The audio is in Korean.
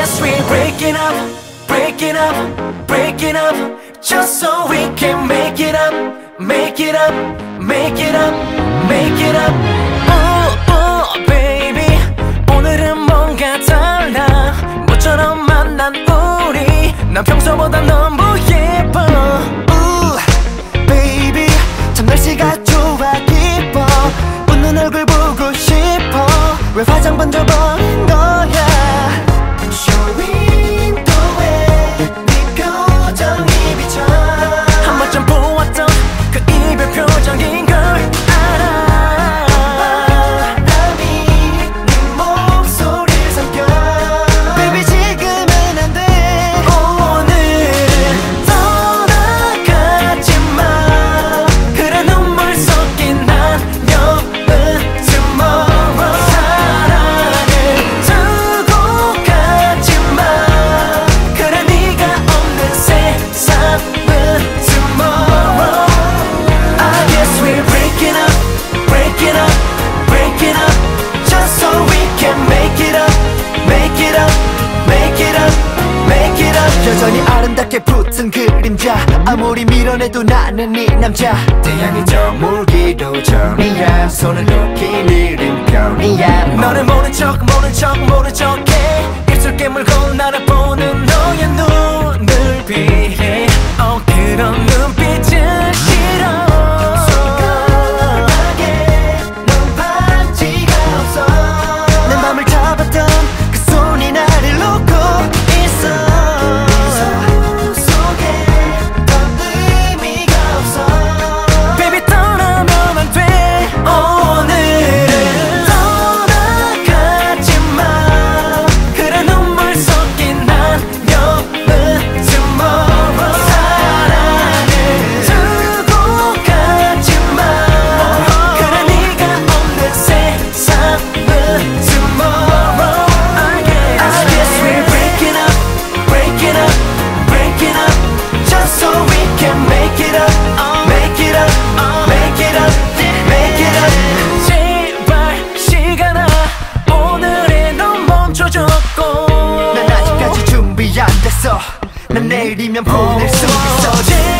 guess we're breaking up, breaking up, breaking up, just so we can make it up, make it up, make it up, make it up. Oh, oh, baby, 오늘은 뭔가 달라. 모처럼 만난 우리, 난 평소보다 너무 예뻐. baby, 참 날씨가 좋아 기뻐. 웃는 얼굴 보고 싶어. 왜 화장 먼저 버린 거야? Showing the way, 네 표정이 비쳐. 한 번쯤 보았던 그 이별 표정인 걸 알아. 바람이 네 목소리를 삼켜. Baby 지금은 안 돼. 오늘은 떠나가지 마. 그래 눈물 섞인 한여름 tomorrow. 사랑을 두고 가지 마. 그래 네가 없는 세상은 tomorrow. I guess we're breaking up, breaking up, breaking up, just so we can make it up, make it up, make it up, make it up. 여전히 아름답게 붙은 그림자. 아무리 밀어내도 나는 네 남자. 태양이 저물기도 전이야. 손을 놓긴 이른 편이야. 너를 모른 척 모른 척 모른 척해. 입술 깨물고 나를 보는 너의 눈을 피해. 그런 눈빛은 싫어. 솔직하게 넌 반지가 없어. 내 맘을 잡았던 그 손이 나를 놓고 있어. 손 속에 더 의미가 없어. Baby 떠나면 안 돼. 오늘은 떠나가지 마. 그래 눈물 섞인 한여름 tomorrow. 사랑을 두고 가지 마. 그래 네가 없는 세상은 tomorrow. I guess we're breaking up, breaking up, breaking up, just so we can make it up, make it up, make it up, make it up. 제발 시간아 오늘의 넌 멈춰줬고. 난 아직까지 준비 안 됐어. 난 내일이면 보낼 수 있어.